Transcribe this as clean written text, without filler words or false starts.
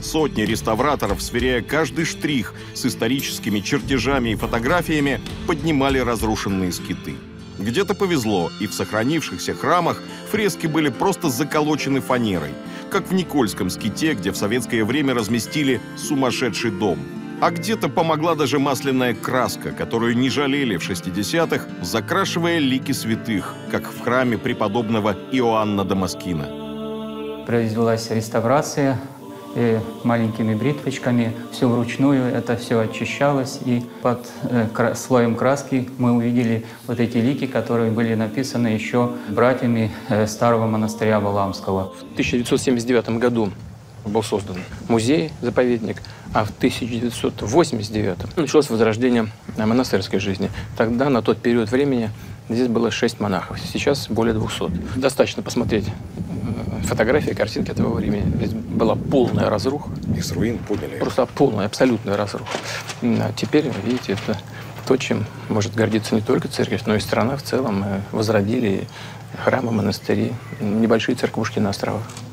Сотни реставраторов, сверяя каждый штрих с историческими чертежами и фотографиями, поднимали разрушенные скиты. Где-то повезло, и в сохранившихся храмах фрески были просто заколочены фанерой, как в Никольском ските, где в советское время разместили сумасшедший дом. А где-то помогла даже масляная краска, которую не жалели в 60-х, закрашивая лики святых, как в храме преподобного Иоанна Дамаскина. Произвелась реставрация, и маленькими бритвочками, все вручную, это все очищалось, и под слоем краски мы увидели вот эти лики, которые были написаны еще братьями старого монастыря Валаамского. В 1979 году был создан музей-заповедник, а в 1989 началось возрождение монастырской жизни. Тогда, на тот период времени, здесь было 6 монахов, сейчас более 200. Достаточно посмотреть фотографии, картинки этого времени. Здесь была полная разруха. Из руин подняли. Просто полная, абсолютная разруха. А теперь, видите, это то, чем может гордиться не только церковь, но и страна в целом. Мы возродили храмы, монастыри, небольшие церквушки на островах.